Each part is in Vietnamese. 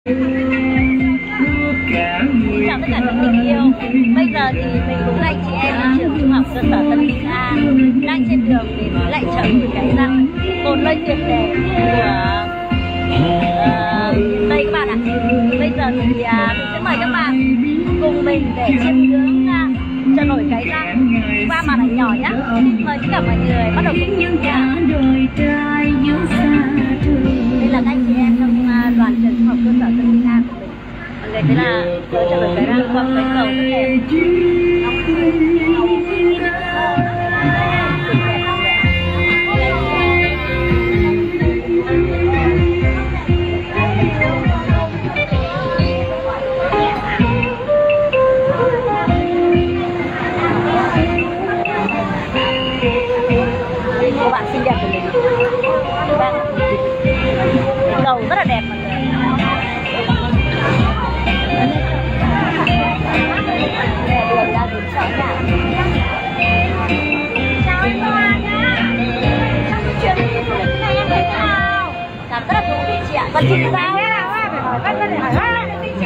Xin chào tất cả các tình yêu. Bây giờ thì mình cùng anh chị em ở trường trung học cơ sở Tân Bình A đang trên đường đến lại chợ nổi Cái Răng, một nơi tuyệt đẹp của miền Tây các bạn ạ. Bây giờ thì mình sẽ mời các bạn cùng mình để chiêm ngưỡng chợ nổi Cái Răng qua màn ảnh nhỏ nhé. Mời tất cả mọi người bắt đầu cùng nhau nha. Đây là các anh chị em trong đoàn trường trung học cơ sở Tân Bình A của mình. Mọi người thấy là chợ nổi Cái Răng qua cái cầu rất đẹp. Cô bạn xinh đẹp của mình. Cái cầu rất là đẹp mọi người. Đường ra đến chợ nhà. Chào anh Hoa nhá. Trong chuyến đi du lịch này em thấy nào? Cảm rất là thú vị chị ạ. Còn chị sao? Phải hỏi Vân để hỏi Hoa.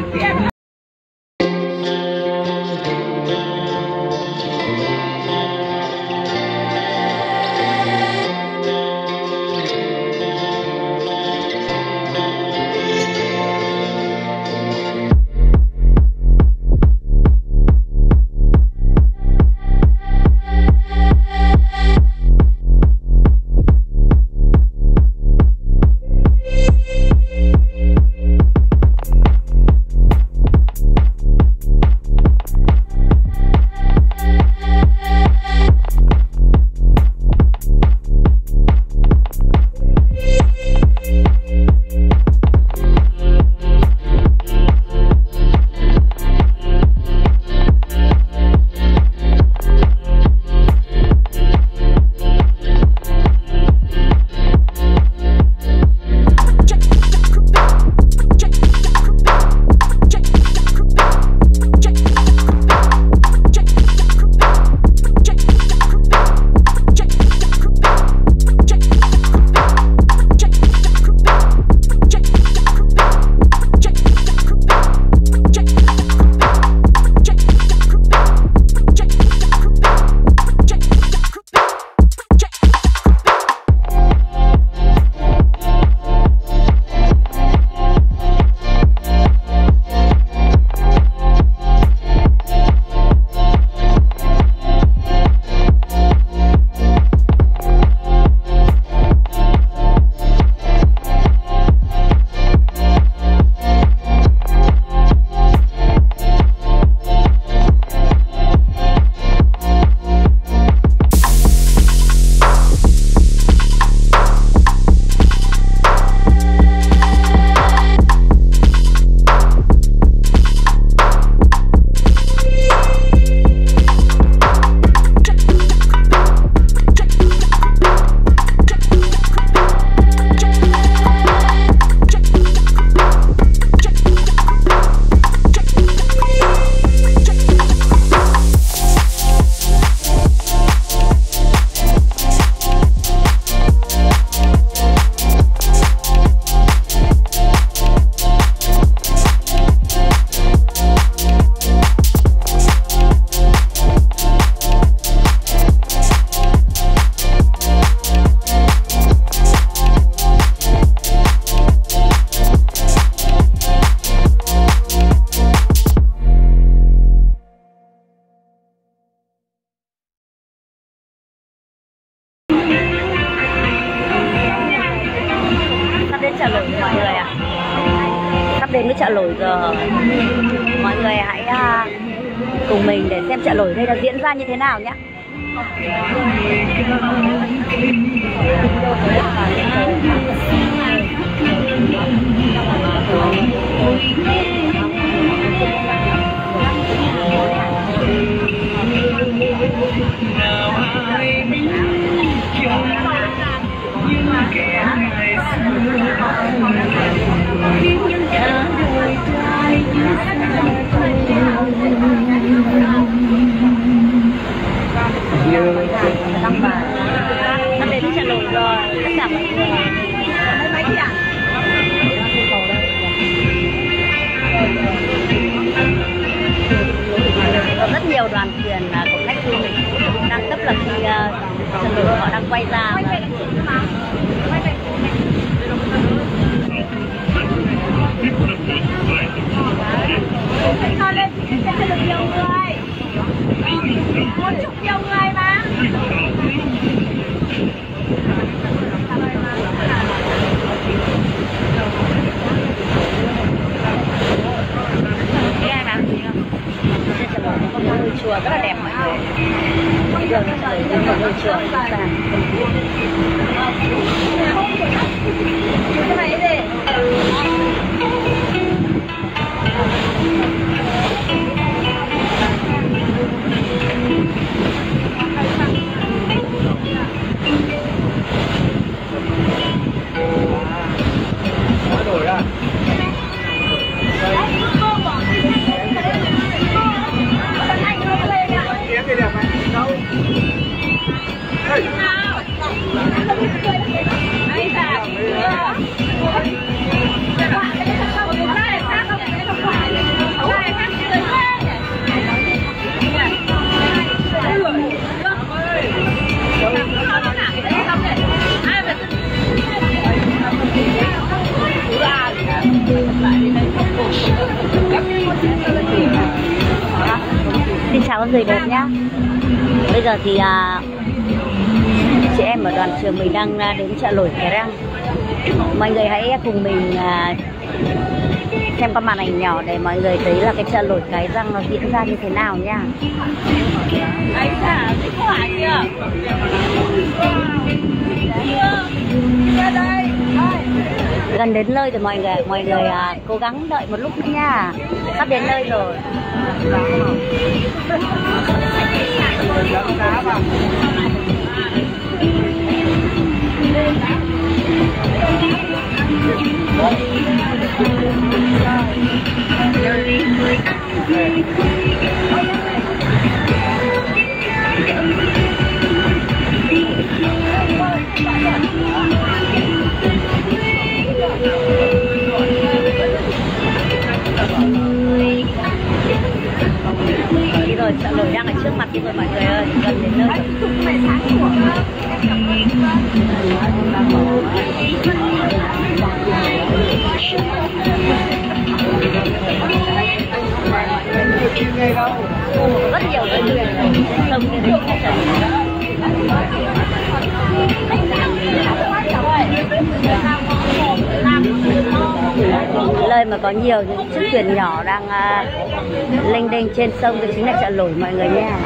Chợ nổi mọi người ạ. Sắp đến với chợ nổi rồi. Mọi người hãy cùng mình để xem chợ nổi đây đã diễn ra như thế nào nhé. Sắp đến chợ nổi rồi, tất cả mọi người. Mấy chị ạ? nhiều đoàn thuyền của khách du lịch đang tấp lập đi Chợ Nổi, họ đang quay ra và... Cho lên thì sẽ được nhiều người, 1 triệu người mà. Thấy ai bán gì không? Trên Chợ Nổi có một ngôi chùa rất là đẹp mọi người. Bây giờ nó trở thành một ngôi chùa chúng ta. Cái này gì? Đổi à? Tiếng thì đẹp này. Đâu? Đây. Anh cả. Xin chào các người đẹp nhá. Bây giờ thì chị em ở đoàn trường mình đang đến chợ nổi Cái Răng. Mọi người hãy cùng mình xem qua màn ảnh nhỏ để mọi người thấy là cái chợ nổi Cái Răng nó diễn ra như thế nào nha. Anh cả thích quả chưa? Gần đến nơi rồi mọi người cố gắng đợi một lúc nữa nha. Sắp đến nơi rồi. Rồi chợ nổi đang ở trước mặt rồi mọi người ơi, gần đến nơi. Rất nhiều cái thuyền trên sông như thế nơi mà có nhiều những chiếc thuyền nhỏ đang lênh đênh trên sông, thì chính là chợ nổi mọi người nha.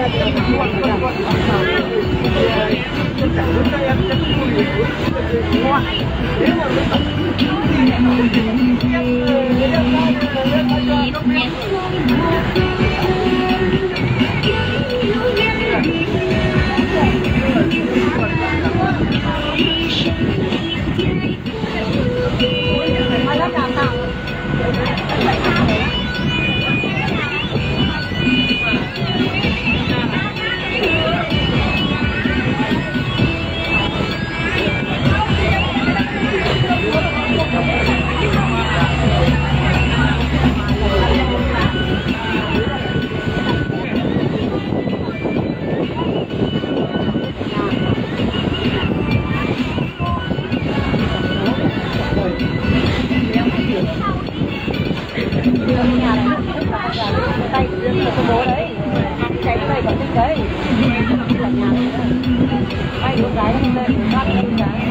Tay đưa cho bố đấy, chạy đây còn thích đấy, là nhà bay con gái lên đây, con gái.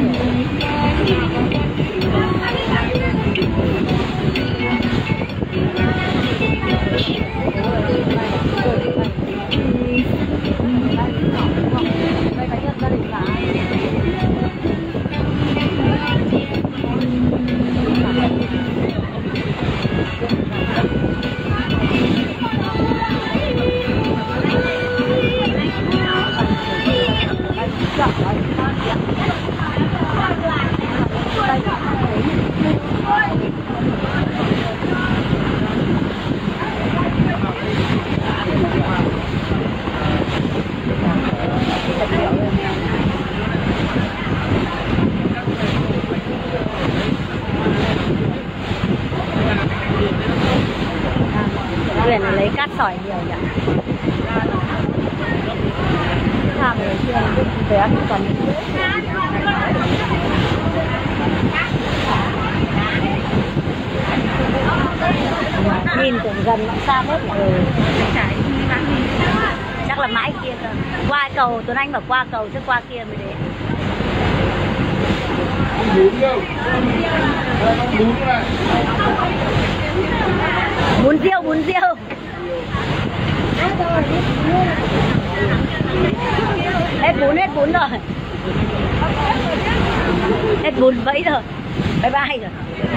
Thuyền lấy cát sỏi nhiều nhỉ. Tham người kia về ăn còn nhìn tưởng gần mà xa hết rồi. Chắc là mãi kia cơ. Qua cầu Tuấn Anh bảo qua cầu chứ qua kia mới đến. Bún riêu, bún riêu. Hết bún rồi. Hết bún vẫy rồi. Bye bye rồi.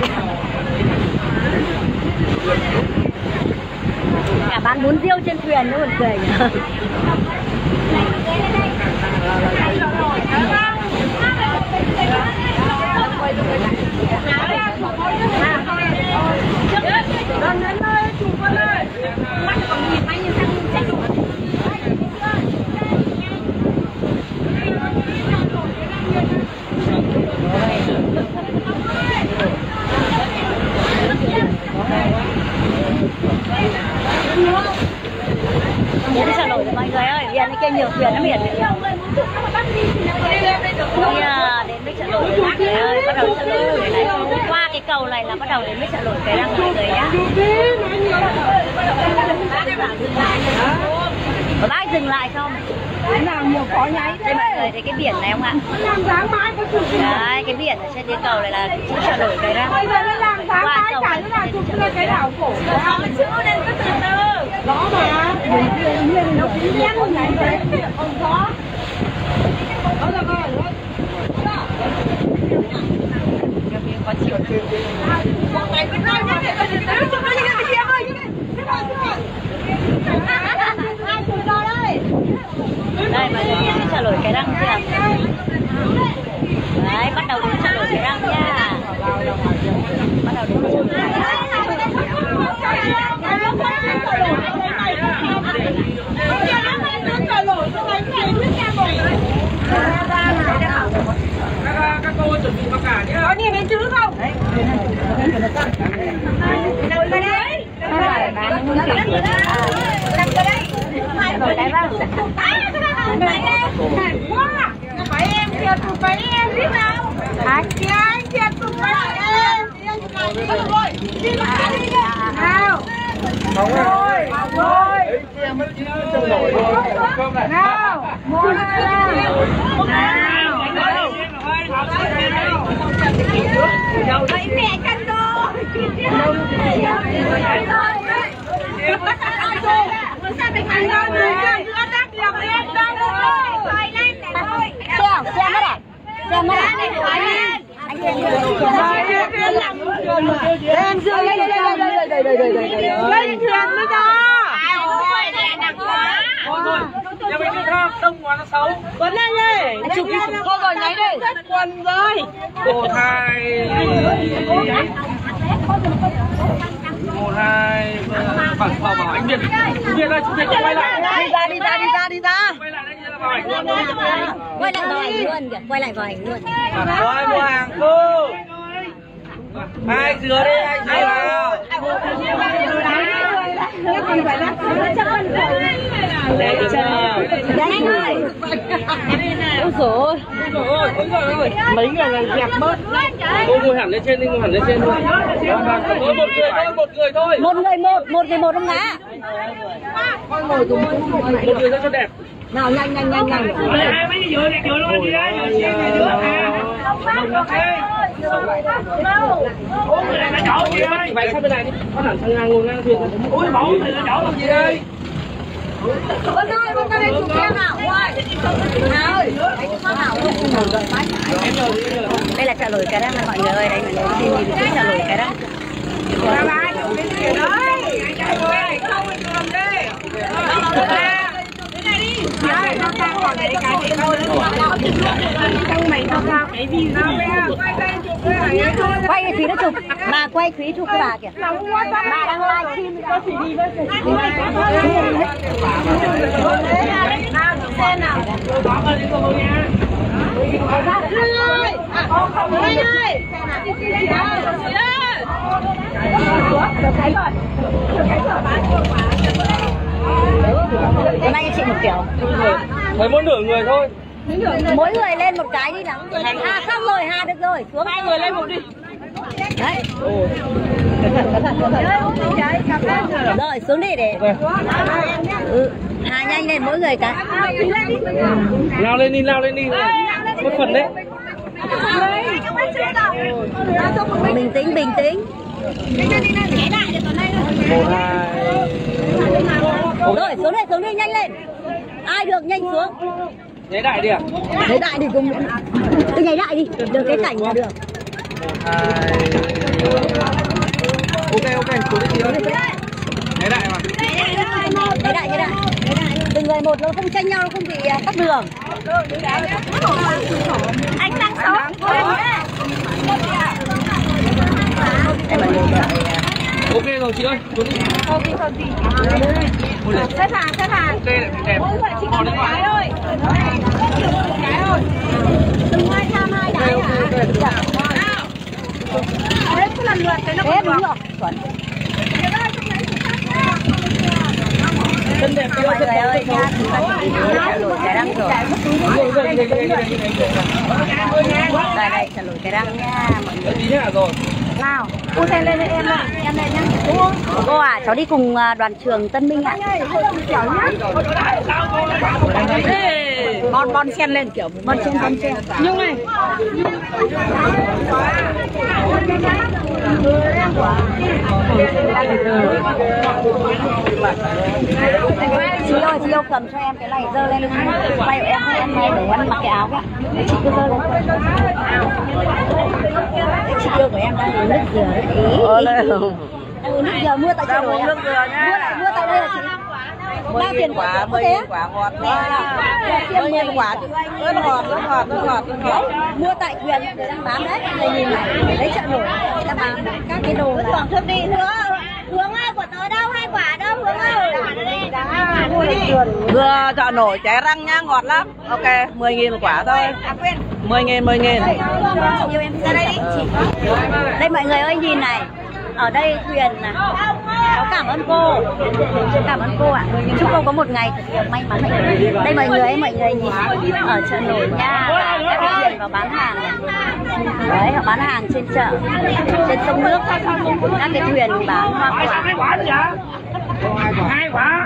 Cả bán bún riêu trên thuyền nó còn cười nhỉ. Đến Hà Nội rồi mọi người ơi, biển cái kia nhiều thuyền lắm biển. Đến với chợ nổi mọi người ơi, bắt đầu chợ nổi này. Qua cái cầu này là bắt đầu đến với chợ nổi Cái Răng mọi người nhá. Có bác dừng lại không? Nào nhiều khó nháy đây mọi người thấy cái biển này không ạ? Đấy, cái biển ở trên cái cầu này là chữ chợ nổi Cái Răng. Bây giờ nó làm dáng mãi cả nó làm chụp lên cái đảo cổ. Chữ lên cứ từ từ. Đó mà. Nó cũng nhét một ngày đấy. Không có. Đó là coi rồi. Có chiều từ từ. Một ngày cứ nói nhá để từ từ chụp lên cái kia ơi. Đây mọi người nhìn chợ nổi Cái Răng chưa? Đấy, bắt đầu đến chợ nổi Cái Răng nha. Bắt đầu đến chợ nổi Cái Răng. Các cô chuẩn bị mặc cả nhé. Có nhìn thấy chữ không? Đấy. Nằm vào đấy. Bán những cái gì? Nằm vào đấy. Rồi đấy vâng. Quá. Phải em kìa, tụi phải em biết nào. Kìa anh kìa, tụi phải em. Thôi được rồi. Đi mà đi đi. Nào. Rồi. Rồi. Nào. Một nào. Thấy mẹ cân đô. Sao mình ăn ngon rồi? Nó đắt lòng em đâu rồi. Quay lên để thôi. Xem mất à? Xem mất à? Anh em dương lên thuyền mới cho. Thôi, nhà mình đi tham đông quá nó xấu. Quấn lên đi. Chụp thôi rồi nháy đi. Quần rồi. Một hai. Một hai. Bảo anh Việt. Anh Việt ơi, chúng ta quay lại. Đi ra. Quay lại đây là bảo ảnh luôn. Quay lại vào ảnh luôn kìa, quay lại vào ảnh luôn. Rồi mua hàng cô. Hai dừa đi, hai dừa nào. Để cho anh ơi. Ôi dồi. Mấy người này dẹp bớt. Cô ngồi hẳn lên trên đi, ngồi hẳn lên trên thôi. Một người thôi. Một người một không ngã. Con ngồi cùng một người cho đẹp. Nào nhanh. Hai mấy dừa này dừa luôn gì đấy. Bốn người này đã chỗ gì ơi. Vậy sang bên này đi. Có hẳn sang ngang ngồi ngang thuyền. Ôi bốn người đã chỗ làm gì đây? Bên đây chụp em nào. Đây là chợ nổi Cái Răng mọi người ơi, đây mình xin nhìn cái chợ nổi Cái Răng. Quay cái Thúy nó chụp, mà quay Thúy chụp cái bà kìa. Bà đang live stream có chỉ đi với xe nào. Hôm nay chị một kiểu. Lấy mỗi nửa người thôi. Mỗi người lên một cái đi nào. À xong rồi, được rồi, xuống. 2 người lên một đi. Đấy. Rồi xuống đi để. Nhanh lên mỗi người cái. Lao lên đi. Một phần đấy. Bình tĩnh. 1, 2. Rồi xuống đi nhanh lên. Ai được nhanh xuống. Nhảy đại đi à? Nhảy đại đi cùng. Cứ nhảy đại đi, được cái cảnh là được. 1, 2. Ok, xuống đi ơi. Nhảy đại mà. Nhảy đại. Từng người một, nó không tranh nhau, không bị tắt đường. Anh đang sống. Ok rồi chị ơi, xuống đi. Xếp hàng. Ok, đẹp. Bỏ điện thoại Ơi. Đừng ai tham ai đáy hả? Hết cứ lần lượt thế nó đúng rồi. Chân đẹp Mọi người ơi nha, chúng ta chỉ đi trả lỗi cái răng rồi. Đây, trả lỗi cái răng nha mọi người. Tí nữa rồi. Nào, cô thêm lên cho em ạ, em lên nhá. Cô à, cháu đi cùng đoàn trường Tân Minh ạ. Bon sen lên kiểu Bon sen. Nhung này. Chị ơi cầm cho em cái này dơ lên quay của em để em mặc cái áo ạ. Chị cứ dơ lên. Chị yêu của em đang uống nước dừa đấy. Uống nước dừa mưa tại chợ Nước dừa nhá. Mưa tại đây là chị. Bao tiền quả 10.000 quả ngọt. 10.000 quả rất ngọt. Mua tại thuyền để đang bán đấy. Đây nhìn này, lấy chợ nổi người ta bán các cái đồ là Thưởng thêm đi nữa. Hướng ơi, của tớ đâu, 2 quả đâu Hướng ơi. Mua đi. Vừa chợ nổi trái răng nhá, ngọt lắm. Ok, 10.000 một quả thôi. 10.000. Yêu em ra đây đi chị. Đây mọi người ơi nhìn này. Ở đây thuyền này. Cháu cảm ơn cô. Cảm ơn cô ạ. Chúc cô có một ngày thật nhiều may mắn. Đây mọi người nhìn ở chợ nổi nha. Các cái thuyền vào bán hàng này. Đấy, họ bán hàng trên chợ, trên sông nước. Các cái thuyền bán hoa quả. 2 quả.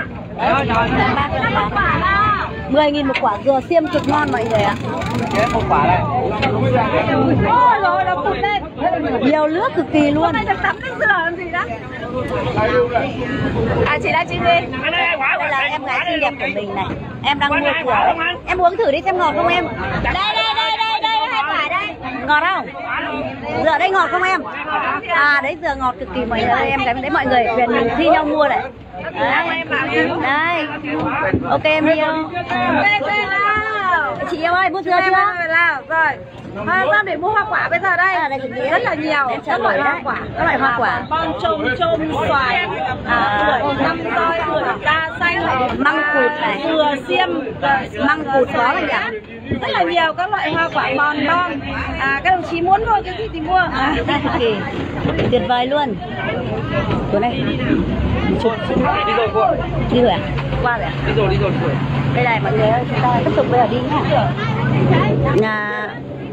10.000 một quả dừa xiêm cực ngon mọi người ạ. Một quả này. Ôi rồi nó phụt lên. Nhiều nước cực kỳ luôn. Đây được tắm nước dừa làm gì đó. À chị đang chị đi. Đây là em gái xinh đẹp của mình này. Em đang mua của. Em uống thử đi xem ngọt không em. Đây 2 quả đây. Ngọt không? Dừa đây ngọt không em? À đấy dừa ngọt cực kỳ mọi người ơi. Em gái đấy mọi người thuyền mình thi nhau mua này. Đây. Ok em yêu. Chị yêu ơi mua dừa chưa? Rồi. Ra để mua hoa quả bây giờ đây. Rất là nhiều các loại hoa quả. Các loại hoa quả. Con trôm xoài, năm roi, đa xanh, măng cụt này, dừa xiêm, măng cụt có rồi nhỉ? Rất là nhiều các loại hoa quả bon. Các đồng chí muốn mua cái gì thì mua. Tuyệt vời luôn. Tối nay Đi rồi cô ạ. đi rồi à? Qua rồi à? Đi rồi. Đây này mọi người ơi, chúng ta tiếp tục bây giờ đi nhá. Nhà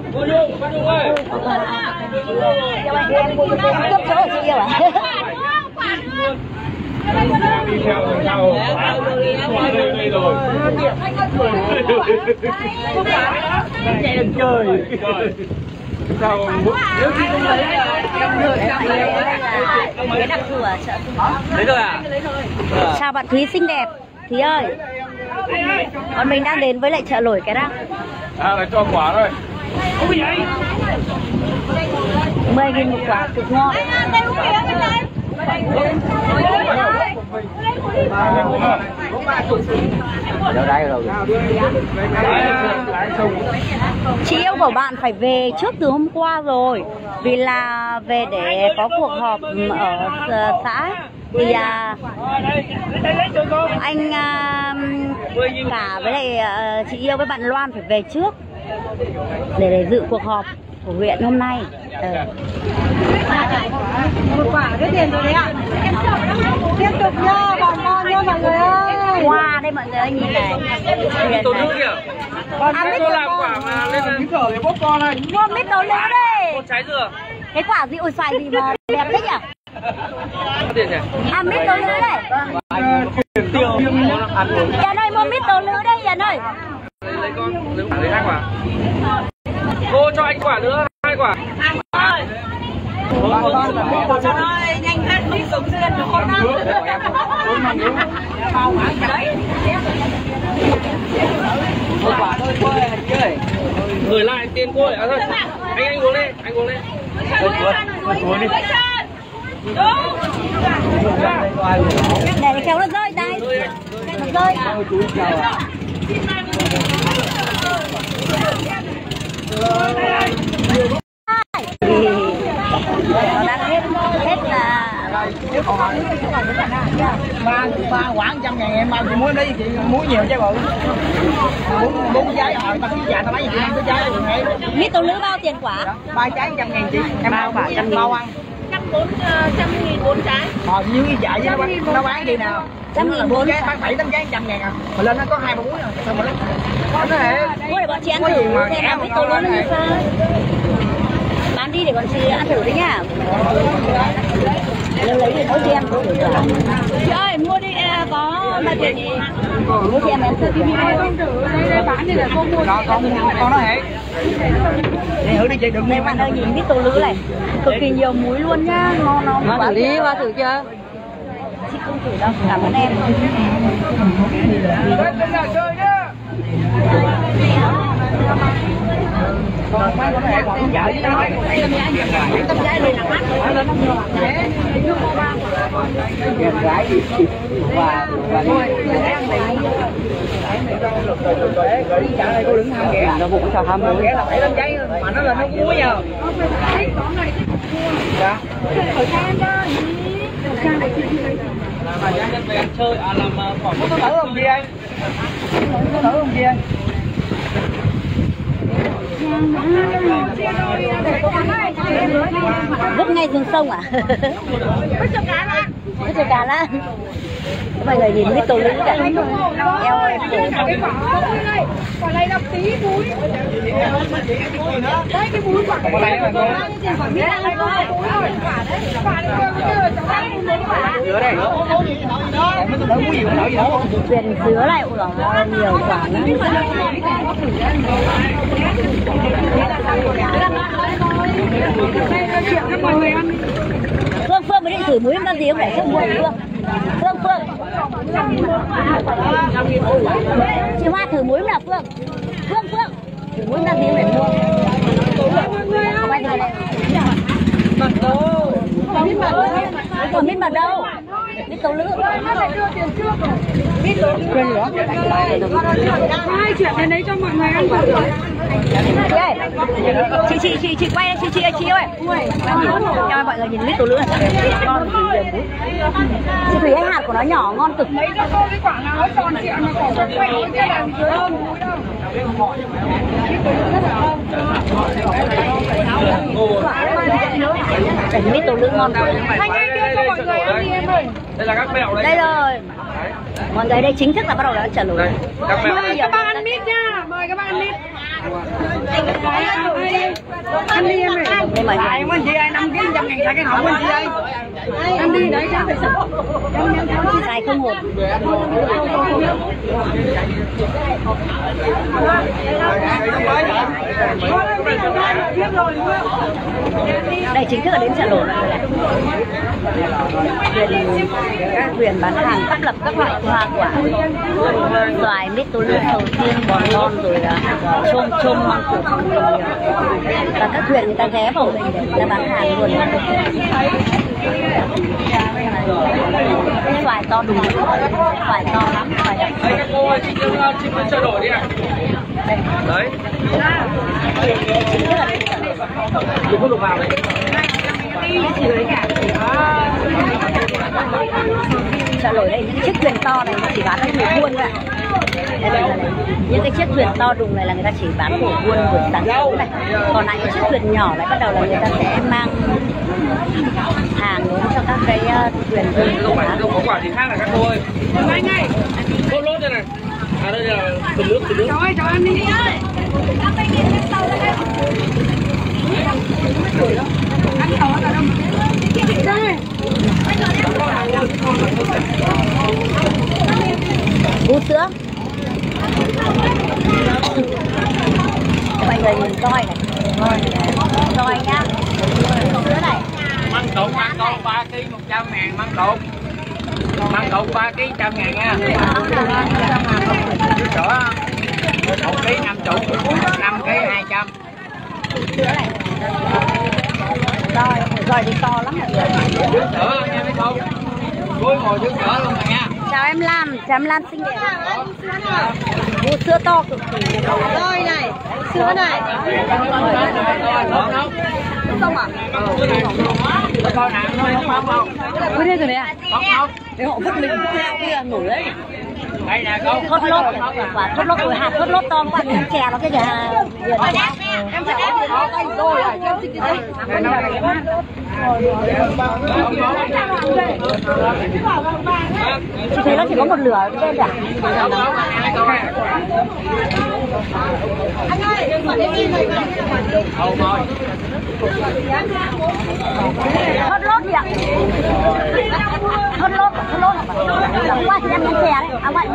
em mua cho cô cướp chỗ của chị yêu à? Đi theo rồi sao? Đây rồi. Chạy đừng chơi. Sao nếu chị không lấy cái đặc thù ở chợ. lấy rồi à? Chào bạn Thúy xinh đẹp. Thúy ơi, bọn mình đang đến với lại chợ nổi cái răng. Là cho quả thôi. 10.000 một quả cực ngon. Chị yêu của bạn phải về trước từ hôm qua rồi, vì là về để có cuộc họp ở xã thì anh cả với lại chị yêu với bạn Loan phải về trước để dự cuộc họp của huyện hôm nay. Một quả cái tiền rồi đấy ạ. Tiếp tục nha, bà con nha mọi người ơi. Hoa đây mọi người ơi, nhìn này. Mít tố lữ kìa. Mít Cô làm quả mà lên này. mua mít tố lữ đây. Một trái dừa. Cái quả gì, ôi xoài gì mà đẹp thế nhỉ? Tiền nhỉ? Mít tố lữ đây. Yến ơi, mua mít tố lữ đây Yến ơi. Lấy con, lấy 2 quả. Cô cho anh quả nữa, 2 quả. Trời ơi, nhanh hết đi súng duyên cho con ăn. Một quả thôi cô ơi, chơi. Gửi lại tiền cô ơi. À thôi. Anh uống lên, anh uống lên. Uống đi. Để kéo nó rơi đây. Nó rơi. Nó đang hết là ba quán 100.000 em bao chị muối lấy chị muối nhiều chứ bộ. Bốn trái rồi ba cái già tao lấy gì chị ăn cái trái luôn hết. mít tố lữ bao tiền quả? 3 trái 100.000 chị. Em bao bà 100.000 bao ăn. 100.000 4 trái. Như cái dạy với nó bán gì nào? 100.000 4 trái. Bán 7-8 trái 100.000 à. Mà lên nó có 2-3 muối rồi. Sao mà nó hệ. Mua để bọn chị ăn thử xem là mít tố lữ như sao. Bán đi để bọn chị ăn thử đấy nhá. Lấy để nấu cho em. Chị ơi, mua đi có bao tiền gì? Mua cho em thử. Đây bán đi là cô mua. Con nó hệ. Để thử đi chị đừng đây bạn ơi, nhìn mít tố lữ này cực kỳ nhiều muối luôn nhá, ngon quá. Thử đi, qua thử chưa? Chị không thử đâu, cảm ơn em. Còn mấy con hệ còn dở với nó. Tấm trái luôn là mắt. Và cô đứng ham ghẻ. Nó cũng sao ham ghẻ là 7-8 trái mà nó là nó muối nhờ. Dạ. Mà nhà nhân về ăn chơi à làm khoảng Có thử không chị ơi? Có thử không chị ơi? Vứt ngay xuống sông à? Vứt cho cá lá. Mọi người nhìn mít tố lữ cả. Eo ơi, quả này là tí muối. Đấy cái muối quả này là ngon. Dứa đây. Truyền dứa này cũng là nhiều quả lắm. Phương mới định thử muối bao gì không để Phương mua Phương chị Hoa thử muối nào Phương thử muối bao gì để mua còn mít mật đâu mít tố lữ Quên nữa. Hai chuyện này lấy cho mọi người ăn thử. Chị quay đây chị ơi cho mọi người nhìn mít tố lữ này ngon chị Thủy hay hạt của nó nhỏ ngon cực. Lấy cho cô cái quả nào nó tròn trịa mà cổ nó quẹo cái làm dưới không mít tố lữ ngon cực. Anh ơi đưa cho mọi người ăn đi em ơi. Đây là các mẹo đấy. Đây rồi. Mọi người đây chính thức là bắt đầu đã trở nổi. Mời các bác ăn mít nha. Mời các bác ăn mít. Ăn đi em ơi. Em ơi chị ơi, 5 kg 100.000 tại cái họng anh chị ơi. Ăn đi đấy cho phải sợ. Dài không hộp. Đây chính thức là đến chợ nổi. Các thuyền bán hàng tấp lập các loại hoa quả, xoài, mít tố lữ, sầu riêng, bò non rồi là chôm măng cụt nhiều. Và các thuyền người ta ghé vào mình để bán hàng luôn. Xoài to đùng, xoài to lắm, xoài đặc. Các cô ơi, chị cứ trao đổi đi ạ. Đấy. Đừng có đụng vào đấy. Chợ nổi đây những chiếc thuyền to này chỉ bán ở người buôn thôi ạ. Những cái chiếc thuyền to đùng này là người ta chỉ bán của buôn buổi sáng sớm này. Còn lại những chiếc thuyền nhỏ này bắt đầu là người ta sẽ mang hàng đến cho các cái thuyền Không phải không có quả gì khác là các cô ơi. Ngay. Cô lốt đây này. À đây là từ nước. Cháu ơi, cháu ăn đi. Ăn cháu ở đâu? Đây. Vú sữa. Mọi người nhìn coi này. Coi nhá. Sữa này. Măng cụt 3 kg 100.000 măng cụt. Măng cụt 3 kg 100.000 nha. Sữa 1 kg 50, 5 kg 200. Sữa này. Rồi đi to lắm rồi. Sữa nha mấy cô. Cuối ngồi dưới sữa luôn rồi nha. Chào em Lam xinh đẹp. Vú sữa to cực kỳ. Rồi này, sữa này. Không à? Con nặng thôi không. Cứ đây rồi đấy à? Không. Để họ vứt mình bây giờ nổi đấy. Đây nè cô. Thốt lốt rồi hạt thốt lốt to quá chè nó cái kìa. Em sẽ ép nó tay rồi à, cho em xin cái chị thấy nó chỉ có một lửa bên à? anh ơi, mở cái gì này. Thốt lốt gì ạ? Thốt lốt đóng qua thì em ăn chè đấy. À vậy.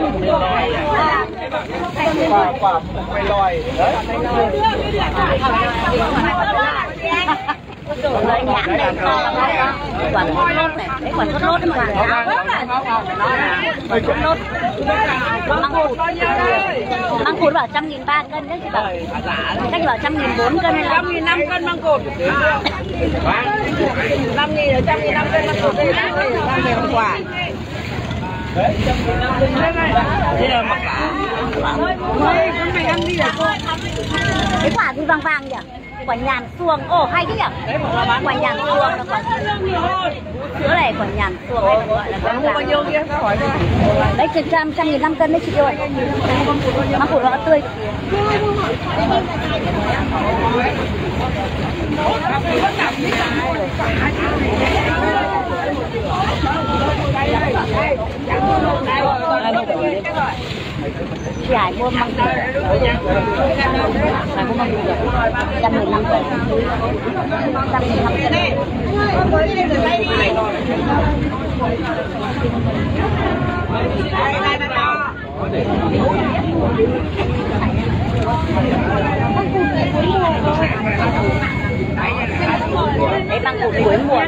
Quả mày lòi. Đấy. Rồi nhãn này to lắm đấy. Quả thốt lốt này, đấy quả thốt lốt đấy mọi người. Quả thốt lốt. Măng cụt bảo 100.300 cân đấy chị bảo. Cách bảo 100.400 cân hay là 100.500 cân măng cụt. 5.000 ở 100.500 cân măng cụt đây này. 5.000 quả. Đây là mặt cả. Ôi, con mày ăn đi à cô? cái quả gì vàng vàng nhỉ? Quả nhàn xuông. Ồ hay thế nhỉ? Quả nhàn xuông là quả sữa này, quả nhàn xuông này gọi là quả Bao nhiêu kia? Hỏi thôi. đấy, 100.000 cân đấy chị ơi. Măng cụt nó tươi. Chị Hải mua măng cụt. Hải mua măng cụt 100.500 cân. 100.500 cân. Đấy măng cụt cuối mùa.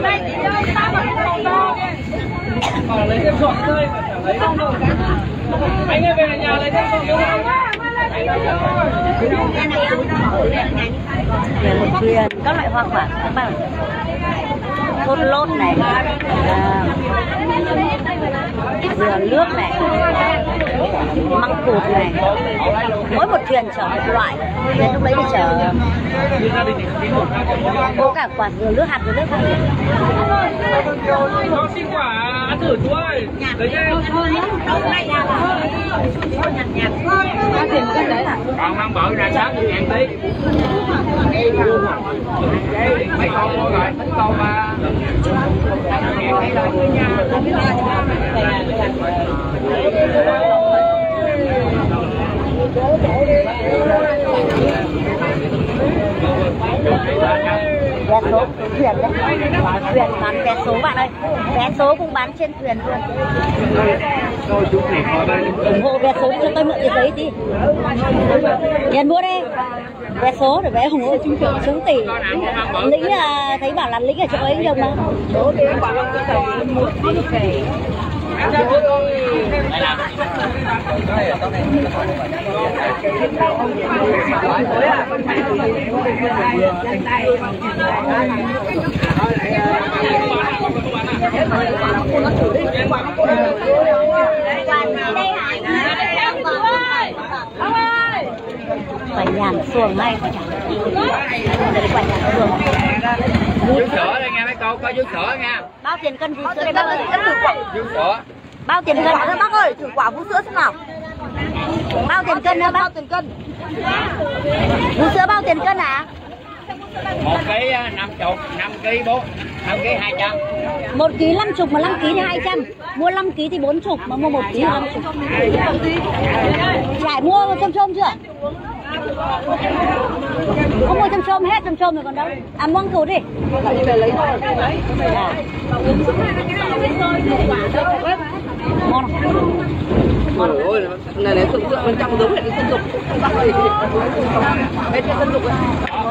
Lấy thêm chọn thôi mà chẳng lấy đâu đâu. Anh ơi về nhà lấy thêm chọn nữa không? Về một thuyền các loại hoa quả các bạn. Thốt lốt này, dừa nước này, măng cụt này. Mỗi một thuyền chở một loại. Thuyền lúc đấy thì chở có cả quả dừa nước, hạt dừa nước không? Cho xin quả ăn thử chú ơi. Lấy nha. Còn măng bự là 60.000 tí. Mấy con mua rồi, mấy con mà 100.000 cái rồi nha. Vé số thuyền đấy, thuyền bán vé số bạn ơi, vé số cũng bán trên thuyền luôn. Ủng hộ vé số cho tôi mượn cái giấy tí. Tiền mua đây, vé số để vé ủng hộ trúng tỷ. Lính là thấy bảo là lính ở chỗ ấy nhiều mà. Quả nhàn xuồng hay quả nhàn xuồng. Vú sữa đây nha mấy cô, có vú sữa nha. Bao tiền cân vú sữa đây bác ơi? Vú sữa. Bao tiền cân hả bác ơi? Thử quả vú sữa xem nào. Bao tiền cân hả bác? Bao tiền cân? Vú sữa bao tiền cân hả? 1 kg 50, 5 kg 4, 5 kg 200. 1 kg 50 mà 5 kg thì 200. Mua 5 kg thì 40 mà mua 1 kg thì 50. Giải mua chôm chưa? Không mua chôm hết, chôm rồi còn đâu. À mua củ đi. Đi về lấy thôi. Ngon không? Ngon. Ôi, này này thực sự bên trong giống hệt cái sân dục. Bên trên sân dục ấy.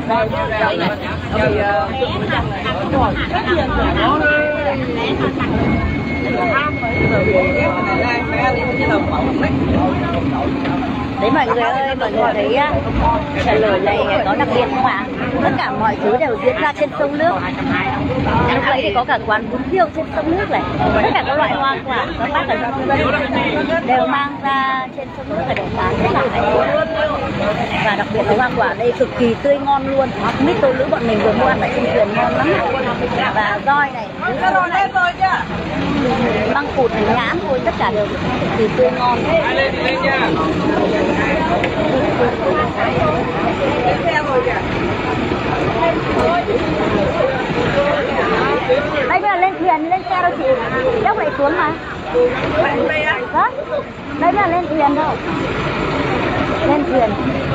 Đấy mọi người ơi, mọi người thấy trả lời này có đặc biệt không ạ? Tất cả mọi thứ đều diễn ra trên sông nước. Lúc nãy thì có cả quán bún riêu trên sông nước này. Tất cả các loại hoa quả các bác ở trong dân đều mang ra trên sông nước để bán rất là hay. Và đặc biệt là hoa quả đây cực kỳ tươi ngon luôn. Mít tô lữ bọn mình vừa mua ăn tại trên thuyền ngon lắm. Và roi này, măng cụt này, nhãn thôi, tất cả đều cực kỳ tươi ngon. Lên nha. Đây bây giờ lên thuyền, lên xe đâu chị? Dốc lại xuống mà. Đó. Đây là lên thuyền đâu. Lên thuyền.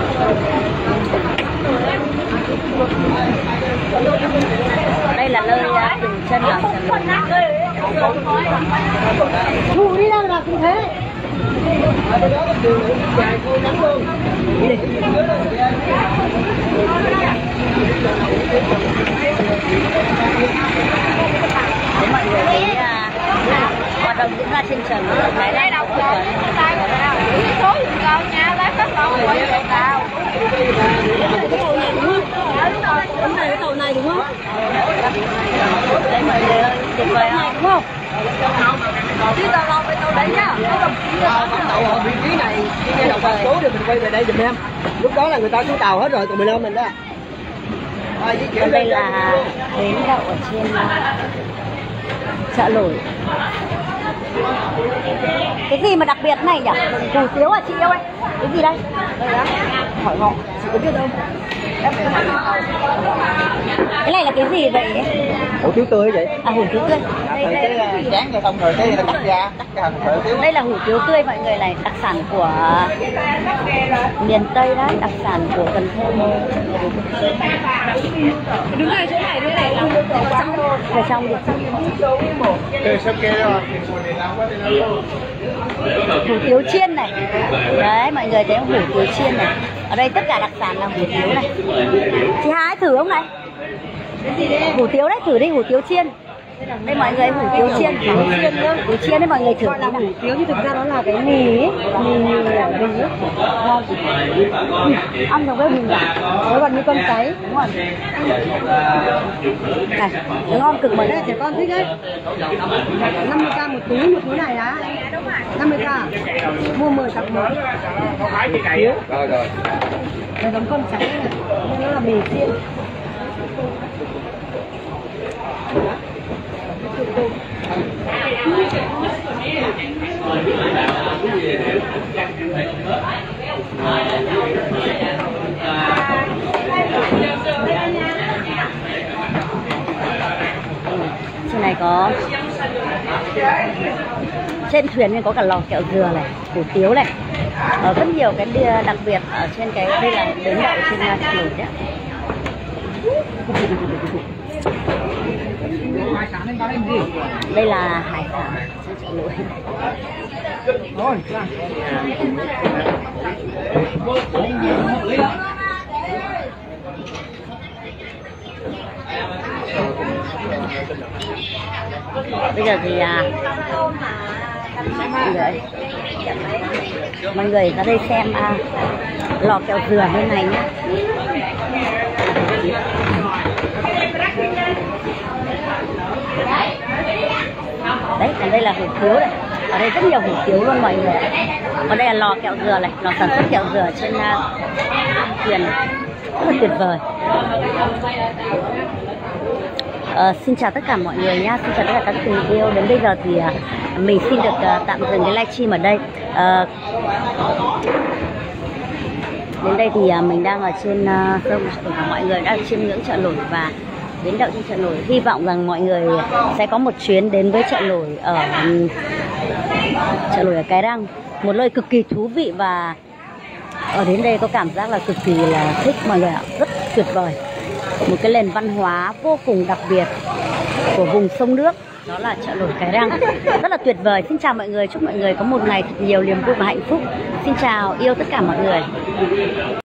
Đây là nơi dừng chân ở Thủ đi đang là như thế. Đấy, mọi người thấy hoạt động diễn ra trên trần cái này đâu số cao nha, lấy các loại quay cao. Cái tàu này đúng không? Đấy mọi người ơi, tuyệt vời Đúng không? Chứ tàu lo với tàu đấy nhá. Tàu ở vị trí này, cái đầu ba số thì mình quay về đây giùm em. Lúc đó là người ta xuống tàu hết rồi, tụi mình lên mình đó. Còn đây là bến đậu ở trên chợ nổi. Cái gì mà đặc biệt này nhỉ? Hủ tiếu à chị yêu ơi? Cái gì đây? Đây đó, hỏi họ, chị có biết không? Cái này là cái gì vậy? Hủ tiếu tươi vậy? À, hủ tiếu tươi. Cái chán cho xong rồi cái cắt ra, cắt cái hủ tiếu. Đây là hủ tiếu tươi mọi người này, đặc sản của miền Tây đấy, đặc sản của Cần Thơ. Đứng này chỗ này thế này là Ở trong được hủ tiếu chiên này. Đấy, mọi người thấy hủ tiếu chiên này. Ở đây tất cả đặc sản là hủ tiếu này. Chị hái thử không này? Hủ tiếu đấy, thử đi, hủ tiếu chiên. Đây mọi người, hủ tiếu chiên, hủ chiên đấy mọi người thử. là hủ tiếu nhưng thực ra nó là cái mì ấy, mì ở rừng ấy. Ngon. Ăn giống với mình cả. Nó còn như con cái, đúng không? Này, nó ngon cực mà. Đây trẻ con thích đấy. 50k một túi này á. 50k. Mua 10 cặp một. Rồi. Nó giống con trắng này. Nó là mì chiên. Trên này có, trên thuyền này có cả lò kẹo dừa này, hủ tiếu này, rất nhiều cái đặc biệt ở trên cái đây là bến đậu trên nổi đấy. Đây là hải sản trên chợ nổi. Bây giờ thì mọi người ra đây xem lò kẹo dừa bên này nhé. Đấy, còn đây là hủ tiếu này. Ở đây rất nhiều hủ tiếu luôn mọi người. Còn đây là lò kẹo dừa này, lò sản xuất kẹo dừa trên thuyền này. Rất là tuyệt vời. Xin chào tất cả mọi người nhá, xin chào tất cả các tình yêu. Đến bây giờ thì mình xin được tạm dừng cái livestream ở đây. Đến đây thì mình đang ở trên sông Chợ Nổi và mọi người đã chiêm ngưỡng chợ nổi và đến đậu trên chợ nổi. Hy vọng rằng mọi người sẽ có một chuyến đến với chợ nổi ở Cái Răng, một nơi cực kỳ thú vị và ở đến đây có cảm giác là cực kỳ là thích mọi người ạ, rất tuyệt vời. Một cái nền văn hóa vô cùng đặc biệt của vùng sông nước, đó là chợ nổi Cái Răng, rất là tuyệt vời. Xin chào mọi người, chúc mọi người có một ngày thật nhiều niềm vui và hạnh phúc. Xin chào, yêu tất cả mọi người.